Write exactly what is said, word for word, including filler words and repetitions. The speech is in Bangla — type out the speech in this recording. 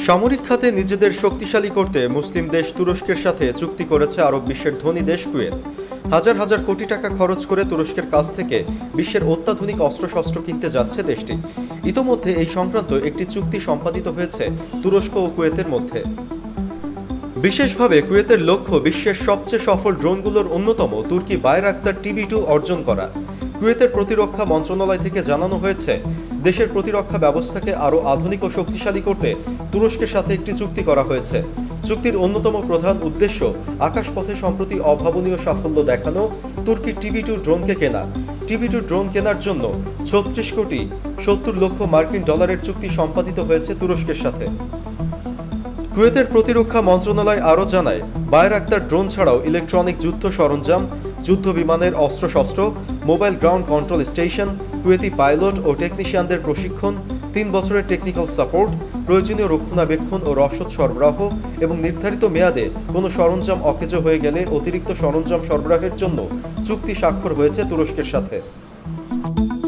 সামরিক খাতে নিজেদের শক্তিশালী করতে মুসলিম দেশ তুরস্কের সাথে চুক্তি করেছে আরব বিশ্বের ধনী দেশ কুয়েত। হাজার হাজার কোটি টাকা খরচ করে তুরস্কের কাছ থেকে বিশ্বের অত্যাধুনিক অস্ত্রশস্ত্র কিনতে যাচ্ছে দেশটি। ইতোমধ্যে এই সংক্রান্ত একটি চুক্তি সম্পাদিত হয়েছে তুরস্ক ও কুয়েতের মধ্যে। বিশেষভাবে কুয়েতের লক্ষ্য বিশ্বের সবচেয়ে সফল ড্রোনগুলোর অন্যতম তুর্কি বায়রাক্তার টিবি টু অর্জন করা। কুয়েতের প্রতিরক্ষা মন্ত্রণালয় থেকে জানানো হয়েছে, দেশের প্রতিরক্ষা ব্যবস্থাকে আরও আধুনিক ও শক্তিশালী করতে তুরস্কের সাথে একটি চুক্তি করা হয়েছে। চুক্তির অন্যতম প্রধান উদ্দেশ্য আকাশপথে সম্প্রতি অভাবনীয় সাফল্য দেখানো তুর্কি টিবি টু ড্রোনকে কেনা। টিবি টু ড্রোন কেনার জন্য ছত্রিশ কোটি সত্তর লক্ষ মার্কিন ডলারের চুক্তি সম্পাদিত হয়েছে তুরস্কের সাথে। কুয়েতের প্রতিরক্ষা মন্ত্রণালয় আরও জানায়, বায়রাক্তার ড্রোন ছাড়াও ইলেকট্রনিক যুদ্ধ সরঞ্জাম, যুদ্ধ বিমানের অস্ত্রশস্ত্র, mobile ground control station, Kuwaiti pilot ও টেকনিশিয়ানদের প্রশিক্ষণ, তিন বছরের টেকনিক্যাল সাপোর্ট, প্রয়োজনীয় রক্ষণাবেক্ষণ ও রসদ সরবরাহ এবং নির্ধারিত মেয়াদে কোনো সরঞ্জাম অকেজো হয়ে গেলে অতিরিক্ত সরঞ্জাম সরবরাহের জন্য চুক্তি স্বাক্ষর হয়েছে তুরস্কের সাথে।